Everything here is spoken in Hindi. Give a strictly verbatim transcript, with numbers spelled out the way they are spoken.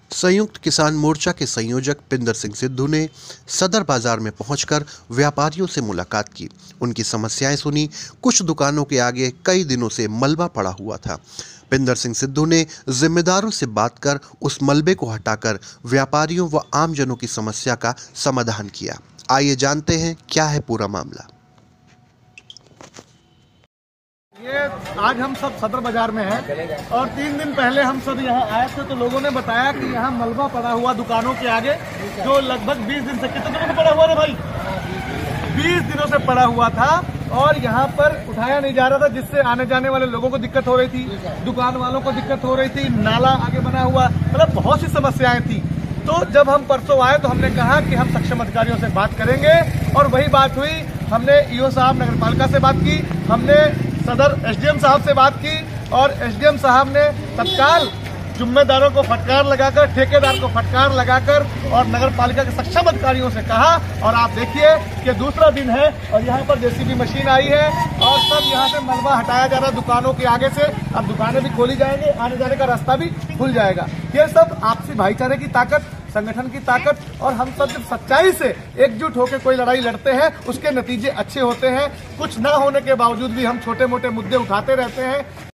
संयुक्त किसान मोर्चा के संयोजक पिंदर सिंह सिद्धू ने सदर बाजार में पहुंचकर व्यापारियों से मुलाकात की। उनकी समस्याएं सुनी। कुछ दुकानों के आगे कई दिनों से मलबा पड़ा हुआ था। पिंदर सिंह सिद्धू ने जिम्मेदारों से बात कर उस मलबे को हटाकर व्यापारियों व आमजनों की समस्या का समाधान किया। आइए जानते हैं क्या है पूरा मामला। ये आज हम सब सदर बाजार में हैं और तीन दिन पहले हम सब यहाँ आए थे तो लोगों ने बताया कि यहाँ मलबा पड़ा हुआ दुकानों के आगे, जो लगभग बीस दिन से, कितने दिनों से पड़ा हुआ था भाई? बीस दिनों से पड़ा हुआ था और यहाँ पर उठाया नहीं जा रहा था, जिससे आने जाने वाले लोगों को दिक्कत हो रही थी, दुकान वालों को दिक्कत हो रही थी, नाला आगे बना हुआ, मतलब बहुत सी समस्याएं थी। तो जब हम परसों आए तो हमने कहा कि हम सक्षम अधिकारियों से बात करेंगे और वही बात हुई। हमने ईओ साहब नगर पालिका से बात की, हमने सदर एसडीएम साहब से बात की और एसडीएम साहब ने तत्काल जिम्मेदारों को फटकार लगाकर, ठेकेदार को फटकार लगाकर और नगर पालिका के सक्षम अधिकारियों से कहा। और आप देखिए कि दूसरा दिन है और यहाँ पर जेसीबी मशीन आई है और सब यहाँ से मलबा हटाया जा रहा है दुकानों के आगे से। अब दुकानें भी खोली जाएंगी, आने जाने का रास्ता भी खुल जाएगा। ये सब आपसी भाईचारे की ताकत, संगठन की ताकत, और हम सब जब सच्चाई से एकजुट होकर कोई लड़ाई लड़ते हैं उसके नतीजे अच्छे होते हैं। कुछ ना होने के बावजूद भी हम छोटे मोटे मुद्दे उठाते रहते हैं।